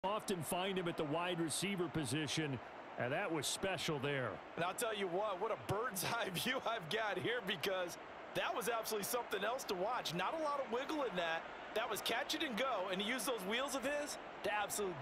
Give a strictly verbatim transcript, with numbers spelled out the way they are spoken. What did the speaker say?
Often find him at the wide receiver position, and that was special there. And I'll tell you what, what a bird's eye view I've got here, because that was absolutely something else to watch. Not a lot of wiggle in that. That was catch it and go, and he used those wheels of his to absolutely